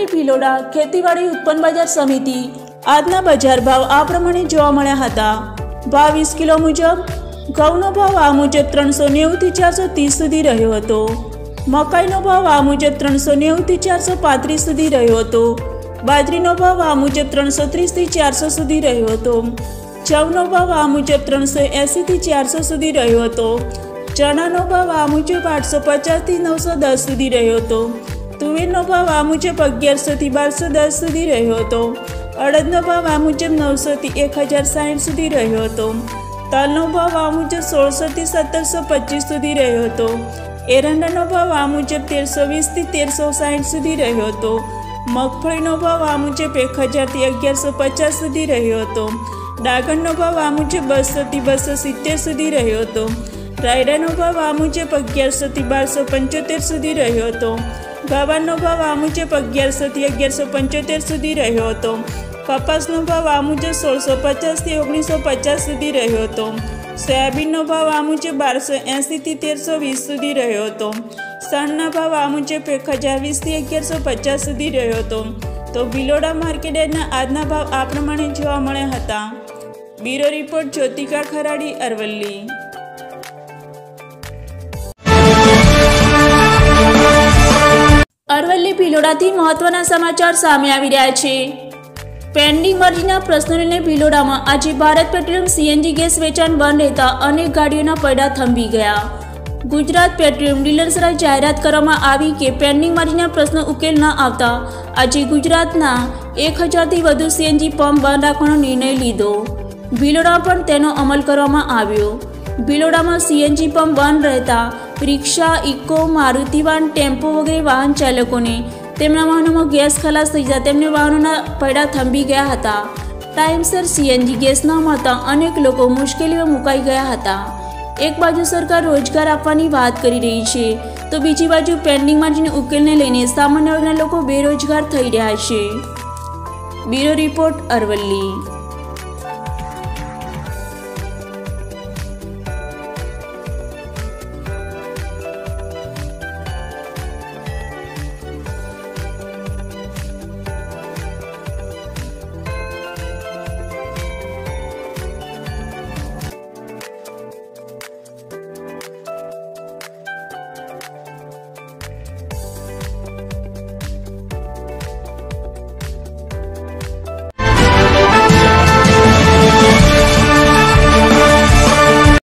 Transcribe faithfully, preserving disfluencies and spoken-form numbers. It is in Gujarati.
અરવલ્લી ભિલોડા ખેતીવાડી ઉત્પન્ન બજાર સમિતિ આજના બજાર ભાવ આ પ્રમાણે જોવા મળ્યા હતા। ભાવ વીસ કિલો મુજબ ઘઉંનો ભાવ આ મુજબ ત્રણસો નેવું થી ચારસો ત્રીસ સુધી રહ્યો હતો। મકાઈનો ભાવ આ મુજબ ત્રણસો નેવું થી ચારસો પાંત્રીસ સુધી રહ્યો હતો। બાજરીનો ભાવ આ મુજબ ત્રણસો ત્રીસ થી ચારસો સુધી રહ્યો હતો। જવનો ભાવ આ મુજબ ત્રણસો એંસી થી ચારસો સુધી રહ્યો હતો। ચણાનો ભાવ આ મુજબ આઠસો પચાસ થી નવસો દસ સુધી રહ્યો હતો। તુવેરનો ભાવ આ મુજબ અગિયારસો થી બારસો દસ સુધી રહ્યો હતો। અડદનો ભાવ આ મુજબ નવસો થી એક હજાર સાઠ સુધી રહ્યો હતો। તલનો ભાવ આ મુજબ સોળસો થી સત્તરસો પચીસ સુધી રહ્યો હતો। એરંડાનો ભાવ આ મુજબ તેરસો વીસ થી તેરસો સાઠ સુધી રહ્યો હતો। મગફળીનો ભાવ આ મુજબ એક હજાર થી અગિયારસો પચાસ સુધી રહ્યો હતો। ડાંગરનો ભાવ આ મુજબ બસો થી બસો સિત્તેર સુધી રહ્યો હતો। રાયડાનો ભાવ આ મુજબ અગિયારસો થી બારસો પંચોતેર સુધી રહ્યો હતો। ગવારનો ભાવ આ મુજબ અગિયારસો થી અગિયારસો પંચોતેર સુધી રહ્યો હતો। કપાસનો ભાવ આ મુજબ સોળસો પચાસ થી ઓગણીસો પચાસ સુધી રહ્યો હતો। સોયાબીનનો ભાવ આ મુજબ બારસો એંસી થી તેરસો વીસ સુધી રહ્યો હતો। સણના ભાવ આ મુજબ એક હજાર વીસ થી અગિયારસો પચાસ સુધી રહ્યો હતો। તો ભિલોડા માર્કેટ યાર્ડના આજના ભાવ આ પ્રમાણે જોવા મળ્યા હતા। Bureau report Jyotika Kharadi, Aravalli. અરવલ્લી ભિલોડાથી મહત્વના સમાચાર સામે આવી રહ્યા છે। પેન્ડિંગ અરજીના પ્રશ્નોને લઈને ભિલોડામાં આજે ભારત પેટ્રોલિયમ સીએનજી ગેસ વેચાણ બંધ રહેતા અનેક ગાડીઓના પૈડા થંભી ગયા। ગુજરાત પેટ્રોલિયમ ડીલર્સ દ્વારા જાહેરાત કરવામાં આવી કે પેન્ડિંગ અરજીના પ્રશ્નો ઉકેલ ન આવતા આજે ગુજરાતના એક હજારથી વધુ સીએનજી પંપ બંધ રાખવાનો નિર્ણય લીધો। ભિલોડામાં પણ તેનો અમલ કરવામાં આવ્યો। ભિલોડામાં સીએનજી પંપ બંધ રહેતા rickshaw, Eeco, Maruti van, tempo વગેરે વાહન ચાલકોને તેમના વાહનોમાં ગેસ ખલાસ થઈ જતા તેમને વાહનોના પૈડા થંભી ગયા હતા। ટાઈમસર સીએનજી ગેસ ન મળતા અનેક લોકો મુશ્કેલીમાં મુકાઈ ગયા હતા। એક બાજુ સરકાર રોજગાર આપવાની વાત કરી રહી છે તો બીજી બાજુ પેન્ડિંગ અરજીના ઉકેલને લઈને સામાન્ય વર્ગના લોકો બેરોજગાર થઈ રહ્યા છે। Bureau report, Aravalli.